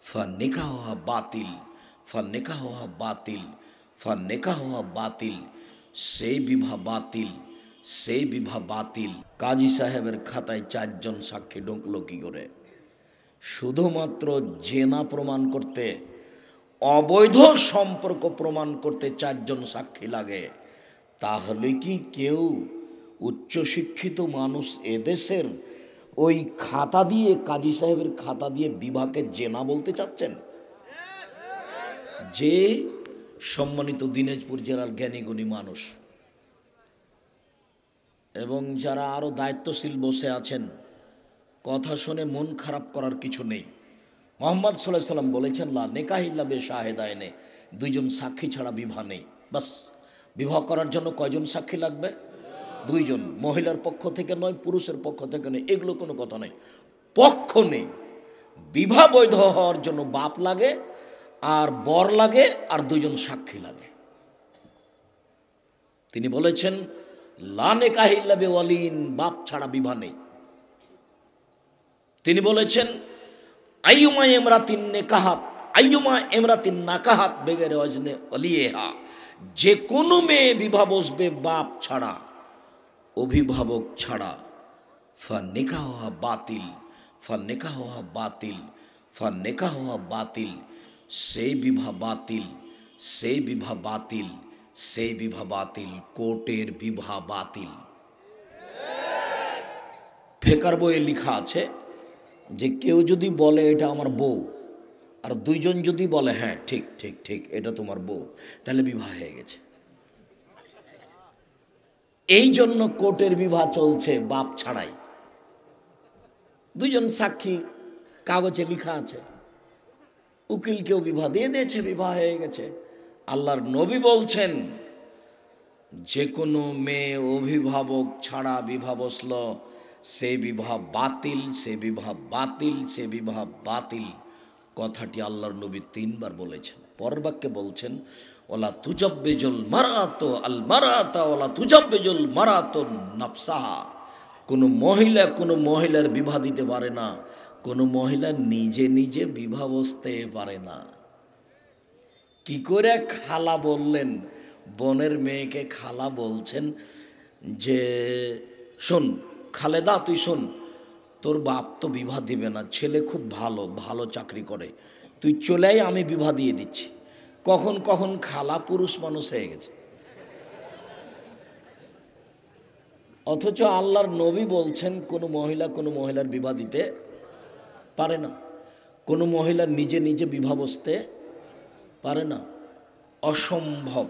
ফানিকাহ বাতিল, ফানিকাহ বাতিল, ফানিকাহ বাতিল, সেই বিবাহ বাতিল, সেই বিবাহ বাতিল। কাজী সাহেবের খাতায় 4 জন সাক্ষী ঢুকলো কি করে? শুধুমাত্র জেনা প্রমাণ করতে, অবৈধ সম্পর্ক প্রমাণ করতে 4 জন সাক্ষী লাগে। তাহলে কি কেউ উচ্চশিক্ষিত মানুষ এদেশের ওই খাতা দিয়ে, কাজী সাহেবের খাতা দিয়ে বিবাহকে জেনা বলতে চাচ্ছেন? যে সম্মানিত দিনাজপুর জেলার জ্ঞানীগুণী মানুষ এবং যারা আরো দায়িত্বশীল বসে আছেন, কথা শুনে মন খারাপ করার কিছু নেই। মুহাম্মদ সাল্লাল্লাহু আলাইহি সাল্লাম বলেছেন, লা নিকাহ ইল্লা বিশাহিদাইনে, 2 জন সাক্ষী ছাড়া বিবাহ নেই। বাস, বিবাহ করার জন্য কয়জন সাক্ষী লাগবে? 2 জন। মহিলার পক্ষ থেকে নয়, পুরুষের পক্ষ থেকে নয়, এগুলো কোনো কথা নেই, পক্ষ নেই। বিবাহ বৈধ হওয়ার জন্য বাপ লাগে আর বর লাগে আর 2 জন সাক্ষী লাগে। তিনি বলেছেন, লা নিকাহ ইল্লা বিওয়ালিন, বাপ ছাড়া বিবাহ নেই। তিনি বলেছেন, আইয়ুমা ইমরাতিন নিকাহাত, আইয়ুমা ইমরাতিন নাকাহাত বেগের ওয়াজনে ওলিহা, যে কোনো মেয়ে বিবাহ বসবে বাপ ছাড়া, অভিভাবক ছাড়া, ফানিকাহ বাতিল, ফানিকাহ বাতিল, ফানিকাহ বাতিল, সেই বিবাহ বাতিল, সেই বিবাহ বাতিল, সেই বিবাহ বাতিল, কোর্টের বিবাহ বাতিল। ফেকার বইয়ে লেখা আছে যে কেউ যদি বলে এটা আমার বউ, আর 2 জন যদি বলে হ্যাঁ ঠিক ঠিক ঠিক এটা তোমার বউ, তাহলে বিবাহ হয়ে গেছে। এই জন্য কোর্টের বিবাহ চলছে বাপ ছাড়াই। 2 জন সাক্ষী কাগজে লেখা আছে, উকিলকেও বিবাহ দিয়ে দিয়েছে, বিবাহ হয়ে গেছে। আল্লাহর নবী বলছেন, যে কোনো মেয়ে অভিভাবক ছাড়া বিবাহ বসল, সে বিবাহ বাতিল, সে বিবাহ বাতিল, সে বিবাহ বাতিল। কথাটি আল্লাহর নবী 3 বার বলেছেন। পরের বাক্যে বলছেন, ওলা তুজাব্বিজুল মারাতু আল মারাতা ওলা তুজাব্বিজুল মারাতু নাফসাহা, কোনো মহিলার বিবাহ দিতে পারে না, কোনো মহিলা নিজে নিজে বিবাহ বসতে পারে না। কি করে খালা বললেন? বোনের মেয়েকে খালা বলছেন যে শোন খালেদা, তুই শোন, তোর বাপ তো বিবাহ দিবে না, ছেলে খুব ভালো, ভালো চাকরি করে, তুই চলে আয়, আমি বিবাহ দিয়ে দিচ্ছি। কখন কখন খালা পুরুষ মানুষ হয়ে গেছে। অথচ আল্লাহর নবী বলছেন কোনো মহিলার বিবাহ দিতে পারে না, কোনো মহিলা নিজে নিজে বিবাহ বসতে পারে না, অসম্ভব।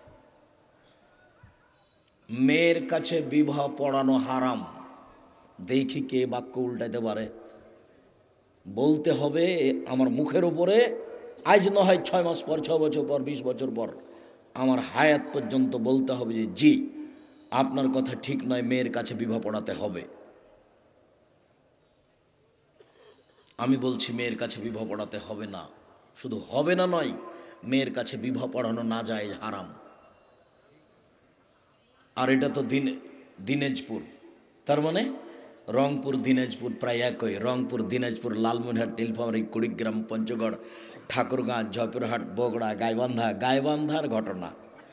মেয়ের কাছে বিবাহ পড়ানো হারাম। দেখি কে বাক্য উল্টাইতে পারে। বলতে হবে আমার মুখের উপরে, আজ না হয় 6 মাস পর, 6 বছর পর, 20 বছর পর, আমার হায়াত পর্যন্ত বলতে হবে যে জি আপনার কথা ঠিক নয়, মেয়ের কাছে বিবাহ পড়াতে হবে। আমি বলছি মেয়ের কাছে বিবাহ পড়াতে হবে না, শুধু হবে না নয়, মেয়ের কাছে বিবাহ পড়ানো না যায়, হারাম। আর এটা তো দিনাজপুর, তার মানে রংপুর দিনাজপুর প্রায় একই। রংপুর দিনাজপুর, লালমনিরহাট, নীলফামারী, কুড়িগ্রাম, পঞ্চগড়, ঠাকুরগাঁ, জয়পুরহাট, বগুড়া, গাইবান্ধার ঘটনা।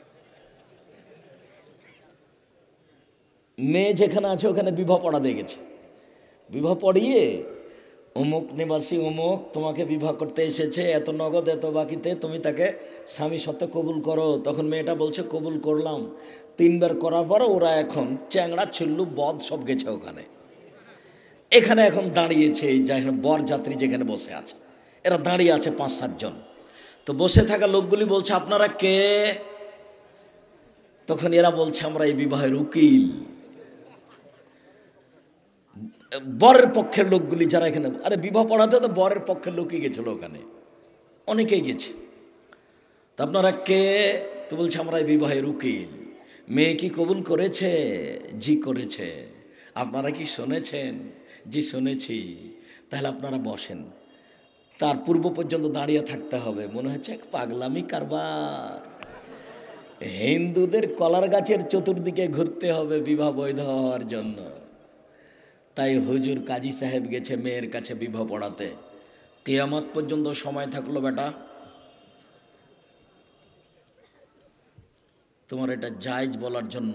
মেয়ে যেখানে আছে ওখানে বিবাহ পড়াতে গেছে। বিবাহ পড়িয়ে অমুক নিবাসী অমুক তোমাকে বিবাহ করতে এসেছে, এত নগদ এত বাকিতে, তুমি তাকে স্বামী সত্ত্বে কবুল করো। তখন মেয়েটা বলছে কবুল করলাম। 3 বার করার পর ওরা এখন চ্যাংড়া ছিল্লু বদ সব গেছে ওখানে। এখানে এখন দাঁড়িয়েছে, যেখানে বরযাত্রী যেখানে বসে আছে, এরা দাঁড়িয়ে আছে 5-7 জন। তো বসে থাকা লোকগুলি বলছে আপনারা কে? তখন এরা বলছে আমরা এই বিবাহের উকিল। বরের পক্ষের লোকগুলি যারা এখানে, আরে বিবাহ পড়াতে তো বরের পক্ষের লোকই গেছিল ওখানে, অনেকেই গেছে। তা আপনারা কে? তো বলছে আমরা এই বিবাহের উকিল। মেয়ে কি কবুল করেছে? জি করেছে। আপনারা কি শুনেছেন? জি শুনেছি। তাহলে আপনারা বসেন। তার পূর্ব পর্যন্ত দাঁড়িয়ে থাকতে হবে। মনে হচ্ছে এক পাগলামি কারবার। হিন্দুদের কলার গাছের চতুর্দিকে ঘুরতে হবে বিবাহ বৈধ হওয়ার জন্য। তাই হুজুর কাজী সাহেব গেছে মেয়ের কাছে বিবাহ পড়াতে। কিয়ামত পর্যন্ত সময় থাকলো বেটা, তোমার এটা জায়েজ বলার জন্য।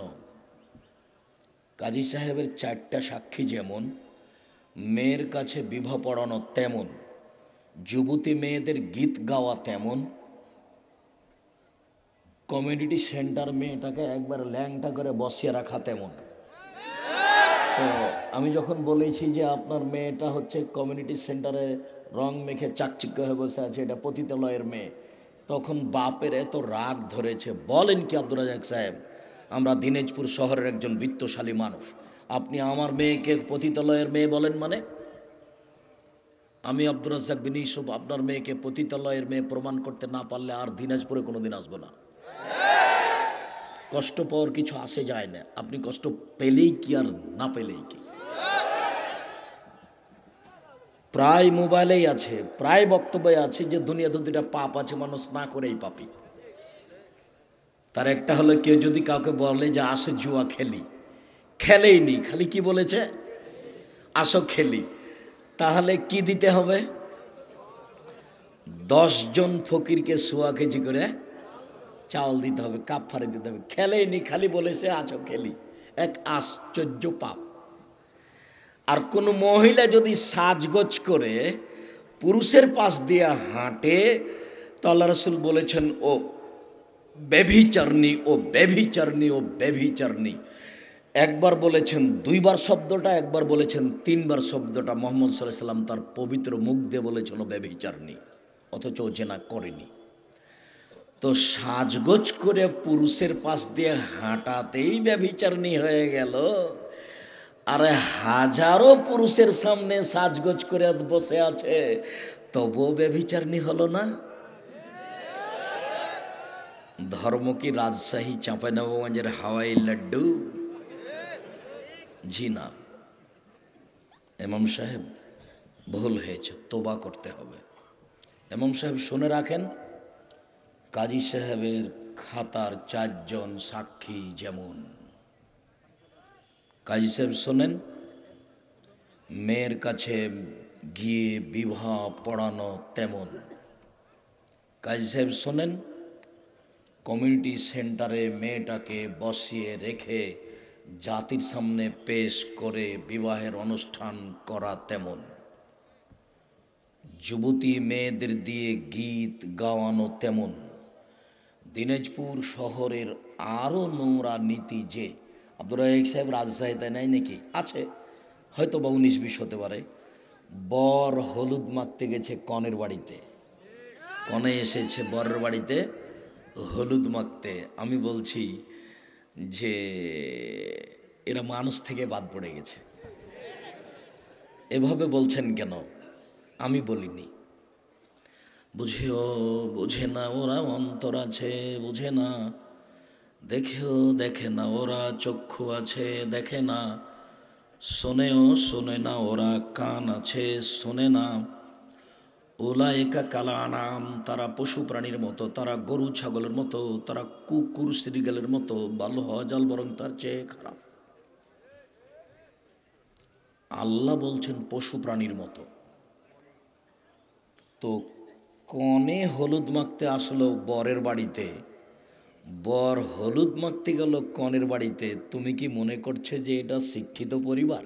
কাজী সাহেবের 4টা সাক্ষী যেমন, মেয়ের কাছে বিবাহ পড়ানো তেমন, যুবতী মেয়েদের গীত গাওয়া তেমন, কমিউনিটি সেন্টার মেয়েটাকে একবার ল্যাংটা করে বসিয়ে রাখা তেমন। তো আমি যখন বলেছি যে আপনার মেয়েটা হচ্ছে কমিউনিটি সেন্টারে রং মেখে চাকচিক্য হয়ে বসে আছে, এটা পতিতালয়ের মেয়ে, তখন বাপের এত রাগ ধরেছে। বলেন কি আব্দুর রাজাক সাহেব, আমরা দিনাজপুর শহরের একজন বিত্তশালী মানুষ, আপনি আমার মেয়েকে পতিতালয়ের মেয়ে বলেন? মানে আমি আব্দুর রাজ্জাক বিন ইউসুফ আপনার মেয়েকে পতিতালয়ের মেয়ে প্রমাণ করতে না পারলে আর দিনাজপুরে কোনোদিন আসবো না। কষ্ট পাওয়ার কিছু আসে যায় না, আপনি কষ্ট পেলেই কি আর না পেলেই কি। প্রায় মোবাইলেই আছে, প্রায় বক্তব্যে আছে যে দুনিয়াতে 2টা পাপ আছে, মানুষ না করেই পাপী। তার একটা হলো, কেউ যদি কাউকে বলে যে আসো জুয়া খেলি, খেলেই নি, খালি কি বলেছে আসো খেলি, তাহলে কি দিতে হবে? 10 জন ফকিরকে সোয়া কেজি করে চাউল দিতে হবে, কাফারে দিতে হবে। খেলেই নি, খালি বলেছে আসো খেলি, এক আশ্চর্য পাপ। আর কোন মহিলা যদি সাজগোজ করে পুরুষের পাশ দিয়ে হাঁটে, তো আল্লাহ রাসূল বলেছেন ও ব্যভিচারিণী, ও ব্যভিচারিণী, ও ব্যভিচারিণী। একবার বলেছেন 2বার শব্দটা, একবার বলেছেন 3বার শব্দটা। মুহাম্মদ সাল্লাল্লাহু আলাইহি সাল্লাম তার পবিত্র মুখ দিয়ে বলেছেন ও ব্যভিচারিণী, অথচ ও জেনা করেনি। তো সাজগোজ করে পুরুষের পাশ দিয়ে হাঁটাতেই ব্যভিচারিণী হয়ে গেল, আরে হাজারো পুরুষের সামনে সাজগোজ করে বসে আছে, তবুও ব্যভিচারিণী হলো না। ধর্ম কি রাজশাহী চাঁপাইনবাবগঞ্জের হাওয়াই লাড্ডু? জি না। ইমাম সাহেব ভুল হয়েছে, তোবা করতে হবে। ইমাম সাহেব শুনে রাখেন, কাজী সাহেবের খাতার 4 জন সাক্ষী যেমন, কাজী সাহেব শোনেন, মেয়ের কাছে গিয়ে বিবাহ পড়ানো তেমন। কাজী সাহেব শোনেন, কমিউনিটি সেন্টারে মেয়েটাকে বসিয়ে রেখে জাতির সামনে পেশ করে বিবাহের অনুষ্ঠান করা তেমন। যুবতী মেয়েদের দিয়ে গীত গাওয়ানো তেমন। দিনাজপুর শহরের আরও নোংরা নীতি যে, আব্দুর রাজাক সাহেব রাজশাহীতে নাই নাকি? আছে, হয়তো বা 19-20 হতে পারে। বর হলুদ মাখতে গেছে কনের বাড়িতে, কনে এসেছে বরের বাড়িতে হলুদ মাখতে। আমি বলছি যে এরা মানুষ থেকে বাদ পড়ে গেছে। এভাবে বলছেন কেন? আমি বলিনি। বুঝেও বোঝে না ওরা, অন্তর আছে বুঝে না, দেখেও দেখে না ওরা, চক্ষু আছে দেখে না, শোনেও শোনে না ওরা, কান আছে শোনে না। উলাইকা কালানাম, তারা পশু প্রাণীর মতো, তারা গরু ছাগলের মতো, তারা কুকুর শ্রীগালের মতো, বাল হজাল বরং তার চেয়ে খারাপ। আল্লাহ বলছেন পশু প্রাণীর মতো। তো কনে হলুদ মাখতে আসলো বরের বাড়িতে, বর হলুদ মাখতে গেল কনের বাড়িতে, তুমি কি মনে করছে যে এটা শিক্ষিত পরিবার?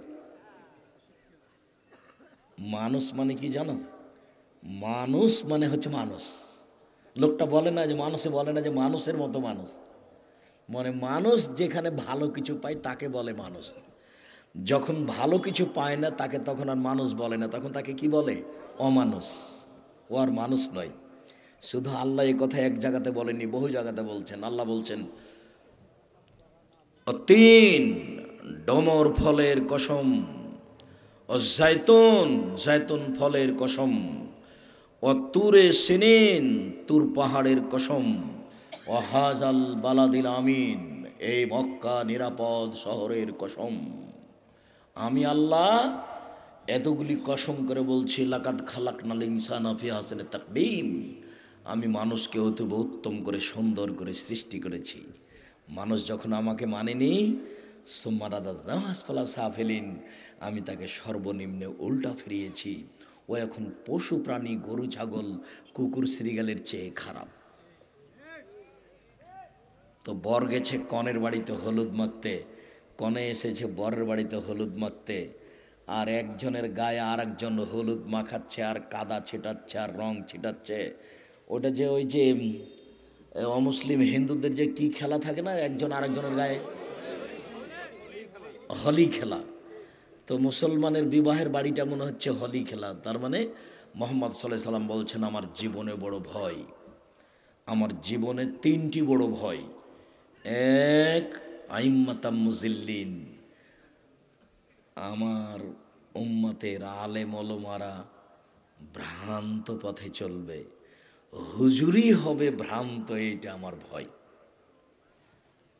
মানুষ মানে কি জানো? মানুষ মানে হচ্ছে মানুষ। লোকটা বলে না যে, মানুষে বলে না যে মানুষের মতো মানুষ, মানে মানুষ যেখানে ভালো কিছু পায় তাকে বলে মানুষ। যখন ভালো কিছু পায় না তাকে তখন আর মানুষ বলে না, তখন তাকে কি বলে? অমানুষ। ও আর মানুষ নয়। শুধু আল্লাহ এই কথা এক জায়গাতে বলেনি, বহু জায়গাতে বলছেন। আল্লাহ বলছেন তিন ডমর ফলের কসম, ও জায়তুন, জায়তুন ফলের কসম, ও তুরে সিনিন, তুর পাহাড়ের কসম, ও হাজাল বালাদিল আমিন, এই মক্কা নিরাপদ শহরের কসম। আমি আল্লাহ এতগুলি কসম করে বলছি, লাকাদ খালাকনাল ইনসানা ফি আহসানি তাকবীম, আমি মানুষকে অতীব উত্তম করে সুন্দর করে সৃষ্টি করেছি। মানুষ যখন আমাকে মানেনি, সুম্মা রাদাদনাহু আসফালা সাফিলিন, আমি তাকে সর্বনিম্নে উল্টা ফিরিয়েছি। ও এখন পশু প্রাণী, গরু ছাগল, কুকুর শ্রীগালের চেয়ে খারাপ। তো বর গেছে কনের বাড়িতে হলুদ মাখতে, কনে এসেছে বরের বাড়িতে হলুদ মাখতে, আর একজনের গায়ে আর একজন হলুদ মাখাচ্ছে আর কাদা ছিটাচ্ছে আর রং ছিটাচ্ছে। ওটা যে ওই যে অমুসলিম হিন্দুদের যে কি খেলা থাকে না, একজন আরেকজনের গায়ে হোলি খেলা। তো মুসলমানের বিবাহের বাড়িটা মনে হচ্ছে হোলি খেলা। তার মানে মোহাম্মদ সাল্লাল্লাহু আলাইহি সাল্লাম বলছেন, আমার জীবনে বড় ভয়, আমার জীবনে তিনটি বড় ভয়। এক, আইম্মাতাম মুজিল্লিন, আমার উম্মতের আলেম ওলামারা ভ্রান্ত পথে চলবে, হুজুরি হবে ভ্রান্ত, এইটা আমার ভয়।